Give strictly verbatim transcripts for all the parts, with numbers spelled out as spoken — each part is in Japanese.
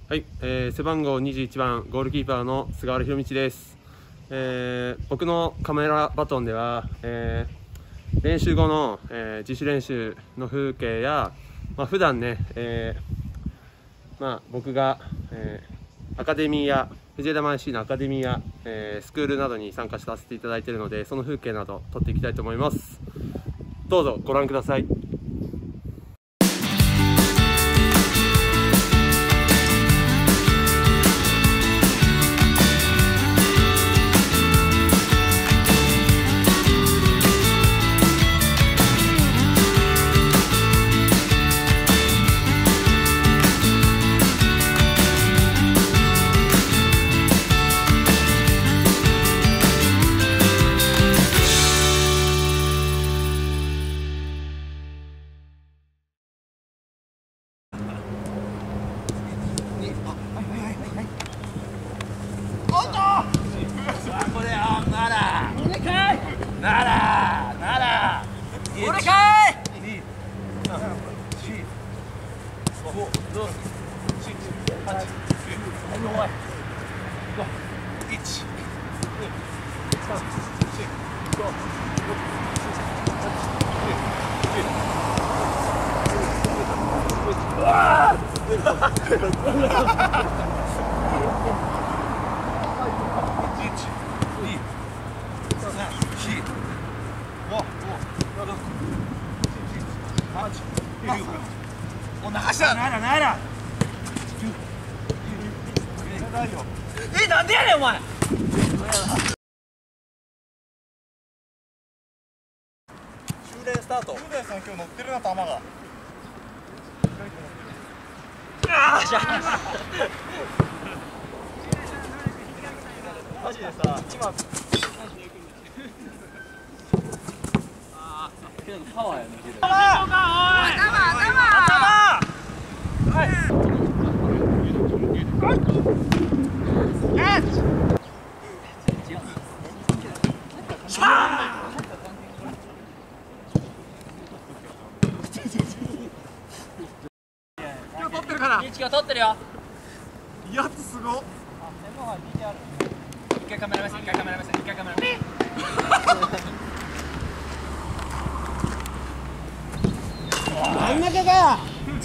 はい、えー、背番号にじゅういちばんゴールキーパーの菅原弘道です。えー、僕のカメラバトンでは、えー、練習後の、えー、自主練習の風景や、まあ、普段ね、えーまあ、僕が、えー、アカデミーや藤枝前 シー のアカデミーや、えー、スクールなどに参加させていただいているので、その風景など撮っていきたいと思います。どうぞご覧ください。 ならなら俺かいにさんよんごろくしちはちきゅういちにさんよんごろくうわーお流したならならえ、なんでやねんお前。終電スタート。終電さん今日乗ってるな、球が。ああ、じゃあマジでさ、今パワーやね。頭はい。しゃあ。今日撮ってるから。リーチが撮ってるよ。やつすご。あ、専門は ビーティーアール。一回カメラ目線、一回カメラ目線、一回カメラ目線。真ん中かよ。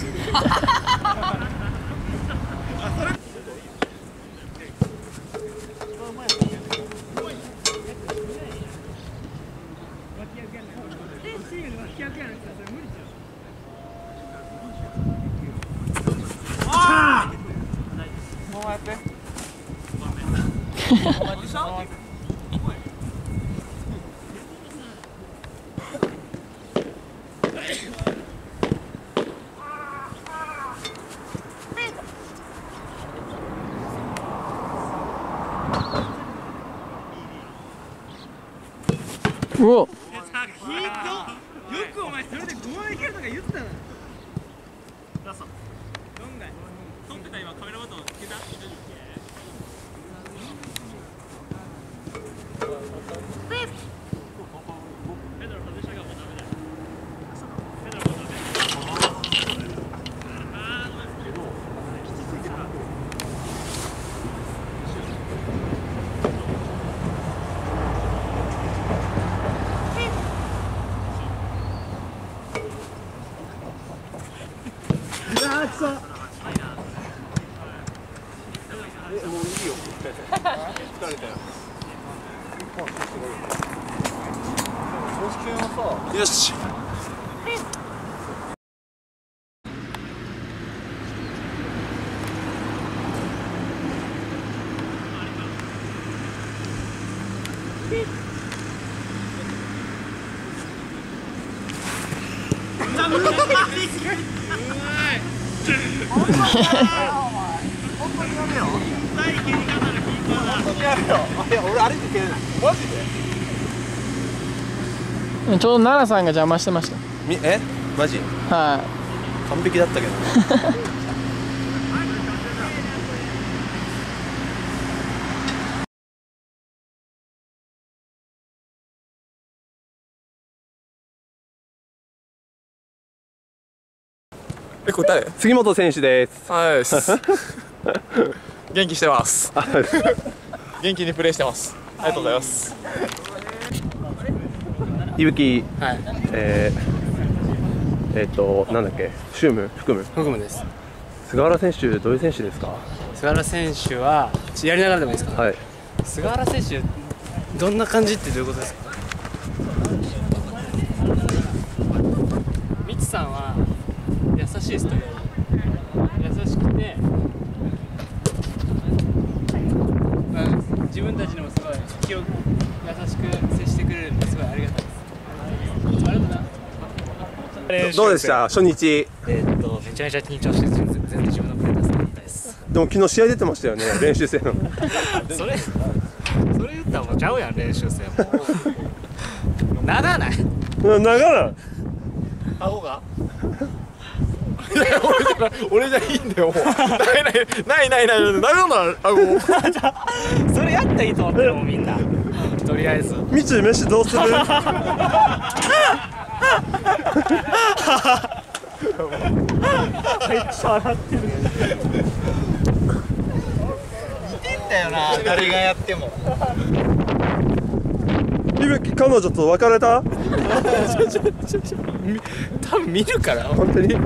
もうやって。 うおっ、よくお前それでごまいけるとか言ってたな。ラストどんぐらい撮ってた。今カメラバトンつけた。ペダル外したがもうダメだよ。ペダルもダメ。あー、けどきつすぎた。あー、くそ。え、もういいよ。疲れたよ。よし。本当にやめよ。本当にやめよ。いや、俺歩いてける。マジで。 ちょうど奈良さんが邪魔してました。 みえマジはい、 完璧だったけどえ、これ誰？ 杉本選手です。 はい。 元気してます。元気にプレイしてます。ありがとうございます。 いぶき、 はい。 えー、えっとなんだっけ、シューム含む福夢です。 菅原選手、どういう選手ですか？ 菅原選手はやりながらでもいいですか？ はい。 菅原選手どんな感じってどういうことですか？みつさんは優しいですと。優しくて、まあ、自分たちにもすごい気を優しく接してくれるんですごいありがたいです。ありがとうな。 どうでした初日？ えーっとめちゃめちゃ緊張して全然全然自分のプレー出せなかったです。 でも昨日試合出てましたよね、練習生の。 それそれ言ったらもうちゃうやん、練習生もならない長ない顎が俺じゃいいんだよ、もう。ないないないないないない、なるのあご。 それやったらいいと思ってるもんみんな。とりあえずみち飯どうする？ めっちゃ笑ってる。 似てんだよな、誰がやっても。 いぶき、彼女と別れた？ 多分見るから本当に？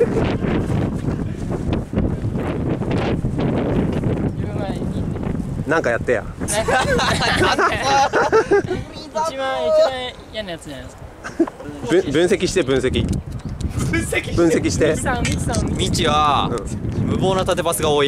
なんかやってや。 一番一番嫌なやつじゃないですか。 ぶ分析して分析。分析分析して。 さん、みつさん、 みちは、うん、無謀な縦パスが多い。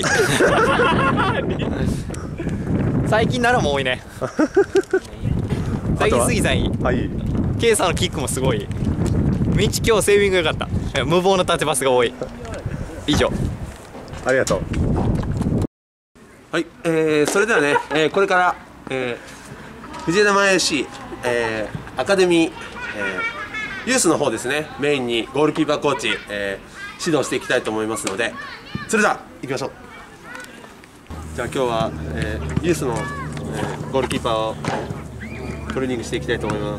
最近ならも多いね。最近杉さんいい。 はい。 ケイさんのキックもすごい。みち今日セービング良かった。無謀な縦パスが多い。以上。 ありがとう。はい、えー、それではね、えー、これから、えー、藤枝前 エフシー、えー、アカデミー、えー、ユースの方ですね、メインにゴールキーパーコーチ、えー、指導していきたいと思いますので、それでは行きましょう。じゃあ今日は、えー、ユースの、えー、ゴールキーパーをトレーニングしていきたいと思います。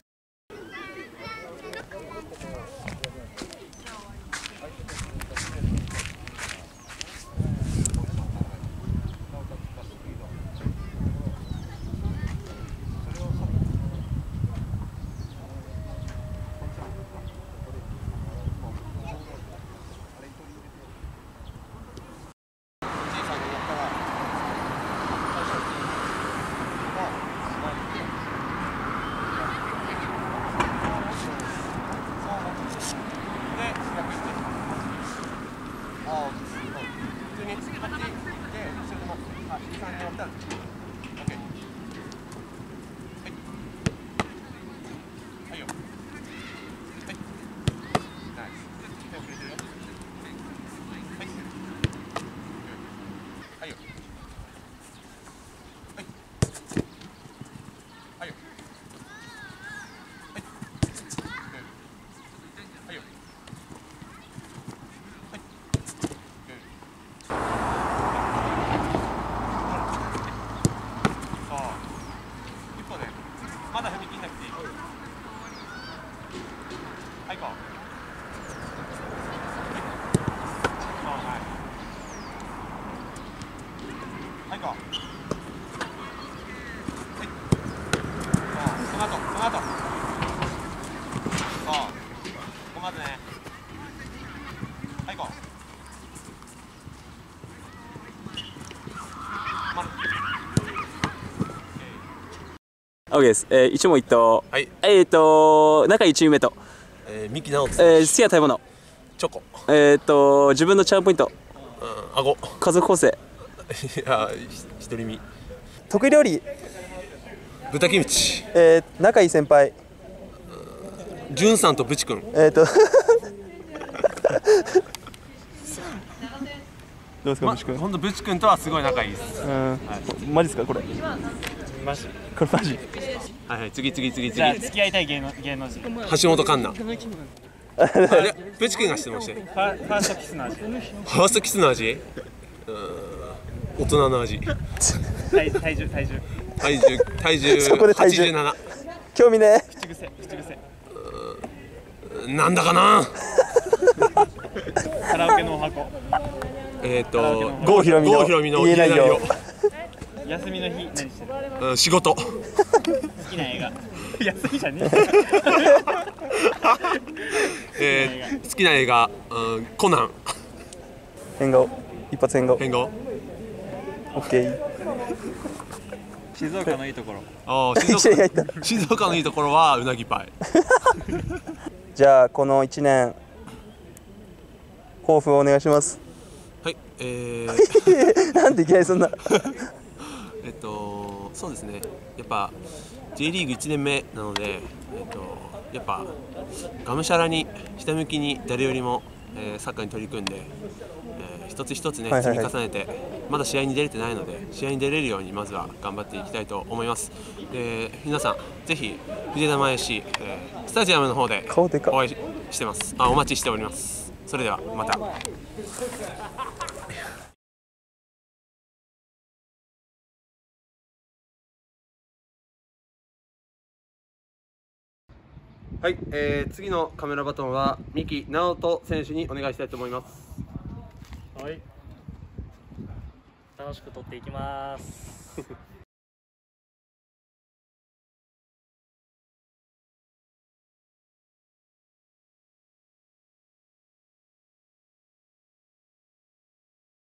オーケーです。えー、一問一答。 はい。 えっ、ー、と仲いいチームメイト。 えー、三木直人。 えー、好きな食べ物。 チョコ。 えっ、ー、と自分のチャームポイント。 うん、顎。 家族構成。 いや、独り身。 得意料理。 豚キムチ。 えー、仲いい先輩。 じゅんさんとブチ君。 えっ、ー、と。どうですか、ブチ君。 本当ブチ君とはすごい仲いいです。 うん、はい、マジですか、これ。 マジ。 これマジ。 はいはい、次次次次。 じゃあ付き合いたい芸能芸能人。 橋本環奈。あれ、ブチ君が質問して。ファファーストキスの味。ファーストキスの味。うん、大人の味。 体体重体重。 体重体重。 そこで体重。 はちじゅうなな。 興味ね。 口癖口癖。 なんだかな。 カラオケのお箱。 えっと郷ひろみの郷ひろみの言えないよ。 休みの日何してる？ うん仕事。 好きな映画。休みじゃねえー、好きな映画、うん、コナン。 変顔。一発変顔。 変顔。 オッケー。 静岡のいいところ。 ああ、静一緒に入った岡静岡のいいところはうなぎパイ。 じゃあこのいちねん抱負をお願いします。 はい、えー、 なんでいきなりそんな。 えっとそうですね。やっぱ J リーグいちねんめなので、えっとやっぱがむしゃらにひたむきに誰よりも、えー、サッカーに取り組んで、えー、一つ一つねはいはいはい積み重ねて、まだ試合に出れてないので試合に出れるようにまずは頑張っていきたいと思います。で皆さんぜひ藤枝前市、えー、スタジアムの方で顔でかっお会いしてます。あ、お待ちしております。それではまた。はい、えー、次のカメラバトンは三木直人選手にお願いしたいと思います。 はい。楽しく撮っていきます。